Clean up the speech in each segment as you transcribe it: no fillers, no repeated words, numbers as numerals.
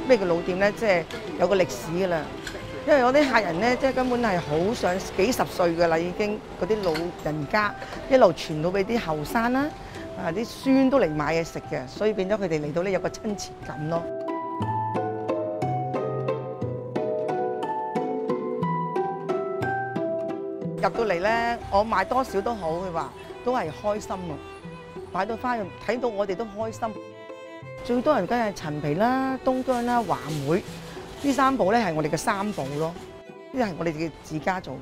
咩叫老店咧？即係有個歷史㗎啦。因為我啲客人咧，即係根本係好想幾十歲㗎啦，已經嗰啲老人家一路傳到俾啲後生啦，啲孫都嚟買嘢食嘅，所以變咗佢哋嚟到咧有個親切感咯。入到嚟咧，我買多少都好，佢話都係開心啊！買到翻去睇到我哋都開心。最多人梗係陳皮啦、東薑啦、話梅呢三寶咧係我哋嘅三寶咯，呢係我哋嘅自家做。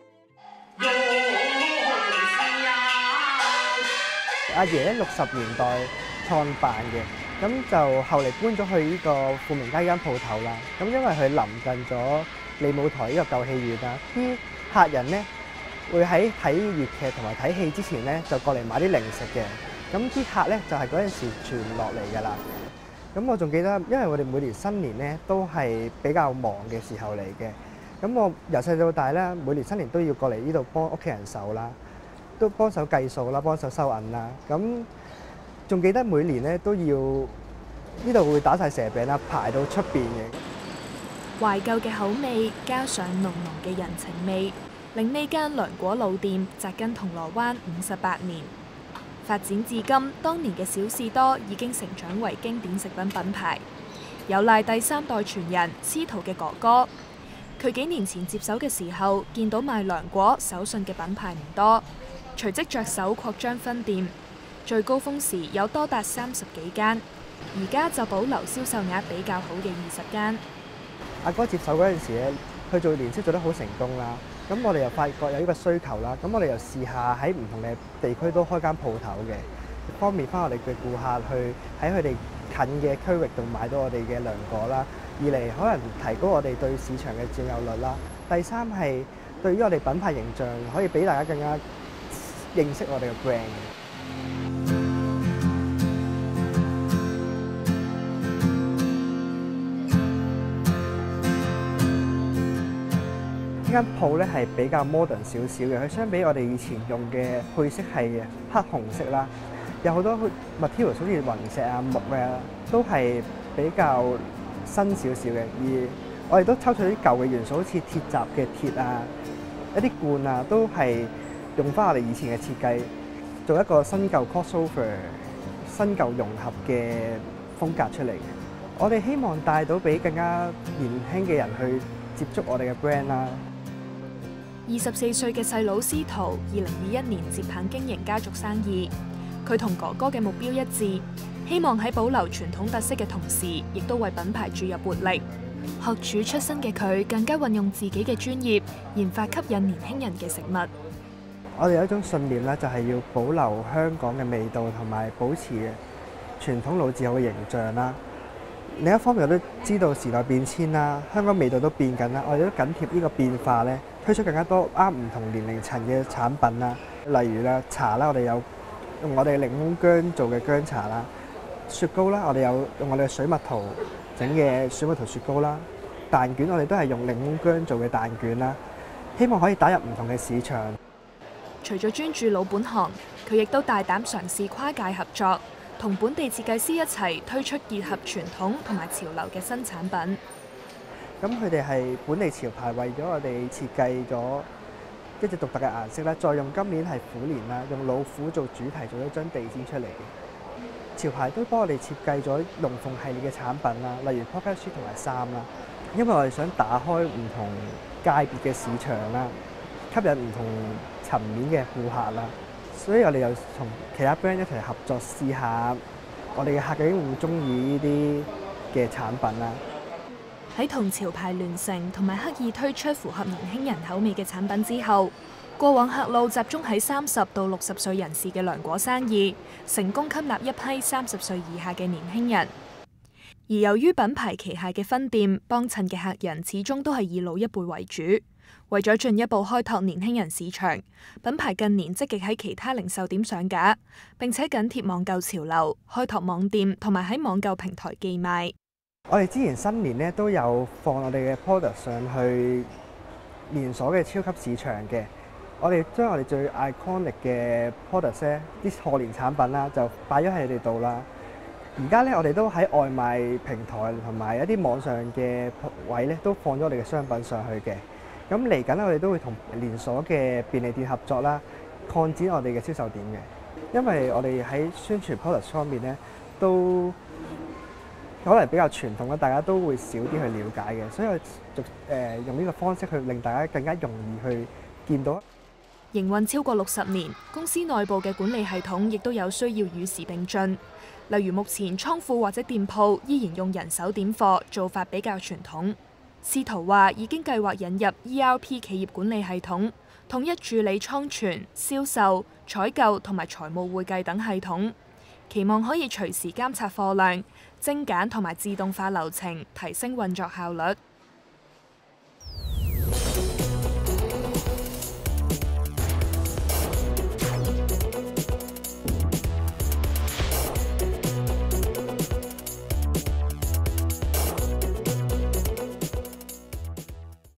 阿爺咧60年代創辦嘅，咁就後嚟搬咗去呢個富明街呢間鋪頭啦。咁因為佢臨近咗利舞台呢個舊戲院啦，啲客人咧會喺睇粵劇同埋睇戲之前咧就過嚟買啲零食嘅。咁啲客咧就係嗰陣時傳落嚟㗎啦。咁我仲記得，因為我哋每年新年咧都係比較忙嘅時候嚟嘅。咁我由細到大咧，每年新年都要過嚟呢度幫屋企人手啦，都幫手計數啦，幫手收銀啦。咁仲記得每年咧都要呢度會打晒蛇餅啦，排到出邊嘅。 懷舊嘅口味加上濃濃嘅人情味，令呢間涼果老店紮根銅鑼灣58年。發展至今，當年嘅小士多已經成長為經典食品品牌，有賴第三代傳人司徒嘅哥哥。佢幾年前接手嘅時候，見到賣涼果手信嘅品牌唔多，隨即着手擴張分店，最高峰時有多達30幾間，而家就保留銷售額比較好嘅20間。 阿哥接手嗰陣時咧，佢做年宵做得好成功啦。咁我哋又發覺有呢個需求啦，咁我哋又試下喺唔同嘅地區都開間鋪頭嘅，方便翻我哋嘅顧客去喺佢哋近嘅區域度買到我哋嘅涼果啦。二嚟可能提高我哋對市場嘅佔有率啦。第三係對於我哋品牌形象可以俾大家更加認識我哋嘅 brand。呢間鋪咧係比較 modern 少少嘅，佢相比我哋以前用嘅配色係黑紅色啦，有好多 material 好似雲石啊、木啊，都係比較新少少嘅。而我哋都抽取啲舊嘅元素，好似鐵閘嘅鐵啊、一啲罐啊，都係用翻我哋以前嘅設計，做一個新舊 crossover、新舊融合嘅風格出嚟嘅。我哋希望帶到俾更加年輕嘅人去接觸我哋嘅 brand 啦。 24歲嘅細佬司徒，2021年接棒經營家族生意。佢同哥哥嘅目標一致，希望喺保留傳統特色嘅同時，亦都為品牌注入活力。學廚出身嘅佢，更加運用自己嘅專業，研發吸引年輕人嘅食物。 我哋有一種信念咧，就係要保留香港嘅味道，同埋保持傳統老字號嘅形象啦。另一方面，我都知道時代變遷啦，香港味道都變緊啦，我哋都緊貼呢個變化咧，推出更加多啱唔同年齡層嘅產品啦。例如啦，茶啦，我哋有用我哋檸檬薑做嘅薑茶啦；雪糕啦，我哋有用我哋嘅水蜜桃整嘅水蜜桃雪糕啦；蛋卷我哋都係用檸檬薑做嘅蛋卷啦。希望可以打入唔同嘅市場。 除咗專注老本行，佢亦都大膽嘗試跨界合作，同本地設計師一齊推出結合傳統同埋潮流嘅新產品。 咁佢哋係本地潮牌，為咗我哋設計咗一隻獨特嘅顏色啦，再用今年係虎年啦，用老虎做主題，做咗張地氈出嚟嘅。潮牌都幫我哋設計咗龍鳳系列嘅產品啦，例如 pocket 書同埋衫啦，因為我哋想打開唔同界別嘅市場啦，吸引唔同層面嘅顧客啦。所以我哋又同其他 brand 一齊合作，試下我哋嘅客究竟會唔會中意呢啲嘅產品啦。 喺同潮牌聯乘同埋刻意推出符合年輕人口味嘅產品之後，過往客路集中喺30到60歲人士嘅涼果生意，成功吸納一批30歲以下嘅年輕人。而由於品牌旗下嘅分店幫襯嘅客人始終都係以老一輩為主。為咗進一步開拓年輕人市場，品牌近年積極喺其他零售點上架，並且緊貼網購潮流，開拓網店同埋喺網購平台寄賣。 我哋之前新年咧都有放我哋嘅 product 上去連鎖嘅超級市場嘅，我哋將我哋最 iconic 嘅 product 咧，啲賀年產品啦，就擺咗喺你哋度啦。 而家咧，我哋都喺外賣平台同埋一啲網上嘅位咧，都放咗我哋嘅商品上去嘅。咁嚟緊咧，我哋都會同連鎖嘅便利店合作啦，擴展我哋嘅銷售點嘅。因為我哋喺宣傳 product 方面咧，都可能比較傳統啦，大家都會少啲去了解嘅，所以我用呢個方式去令大家更加容易去見到。 營運超過60年，公司內部嘅管理系統亦都有需要與時並進。例如目前倉庫或者店鋪依然用人手點貨，做法比較傳統。司徒話已經計劃引入 ERP 企業管理系統，統一處理倉存、銷售、採購同埋財務會計等系統，期望可以隨時監察貨量、精簡同埋自動化流程，提升運作效率。